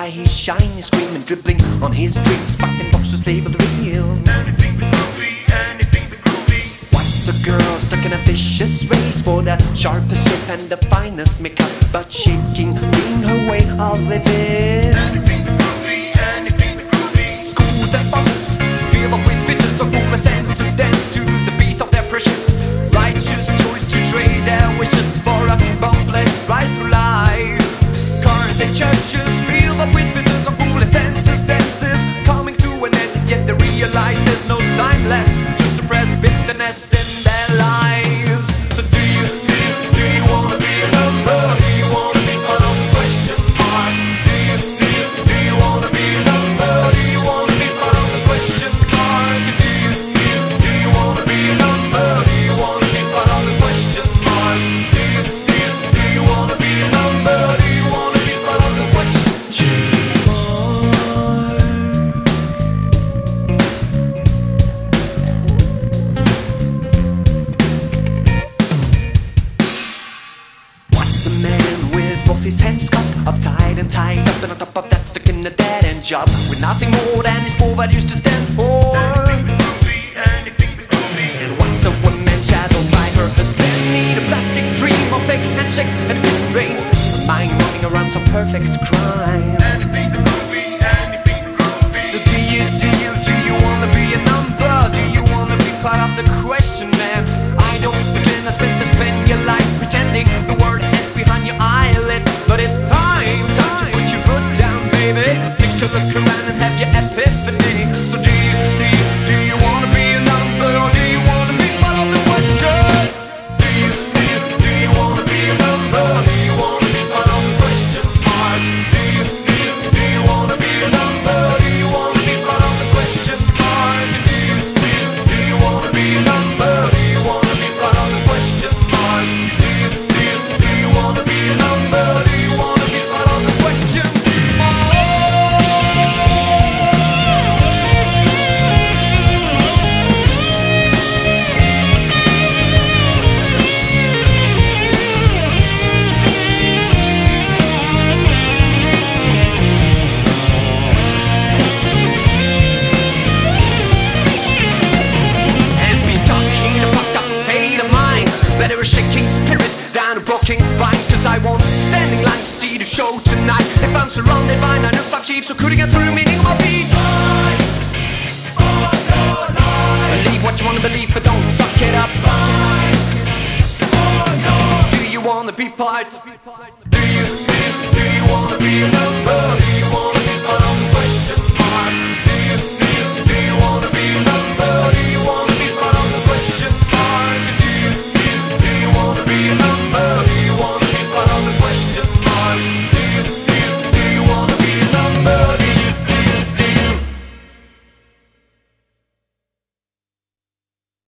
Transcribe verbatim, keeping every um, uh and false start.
why he's shiny, screaming, dribbling on his dreams, fucking boxes labeled real. Anything but groovy, anything but groovy. What's a girl stuck in a vicious race for the sharpest lip and the finest makeup, but shaking, being her way of living. Anything but groovy, anything but groovy. Schools and buses filled up with visions of homeless ends who dance to the beat of their precious righteous choice to trade their wishes for a bumpless ride through life. Cars and churches filled up with visions of homeless ends and dances coming to an end, yet they realize there's no time left to suppress bitterness in their lives. So do you, do you, do you wanna be a number? Do you wanna be part of the question mark? Do you, do you, do you wanna be a number? Do you wanna be part of the question mark? Do you, do you, do you wanna be a number? Do you wanna be part of the question mark? Do you, do you, do you wanna be a number? Do you wanna be part of the question mark? His hands cuffed, uptight and tied up, and on top of that stuck in a dead-end job with nothing more than his poor values to stand for. Anything but groovy, anything but groovy. And once a woman shadowed by her husband, need a plastic dream of fake handshakes and fist strains, a mind running around some perfect crime. Anything but groovy, anything but groovy. So do you, do you, do you wanna be a number? Do you wanna be part of the question, man? I don't pretend I spent to spend your life pretending the word ends behind your eyelids. But it's time, time to put your foot down, baby. Take a look around and have your epiphany. So do you, do you, do you wanna be a number, or do you wanna be part of the question? Do you, do you, do you wanna be a number? Do you wanna be part of the question mark? Do you, do you, do you wanna be a number? Do you wanna be part of the question mark? Do you, do you, do you wanna be a number? Do you wanna be part of the question mark? Do you, do you, do you wanna be a number? Do you wanna be part of the question mark? And be stuck in a fucked up state of mind. Better a shaking spirit than a broken spine. Cause I won't stand in line to see the show tonight if I'm surrounded by nine or five sheep, so couldn't get through meaning of my beat. Believe what you wanna believe, but don't suck it up. Do you wanna be part? Do you, do you, do you wanna be a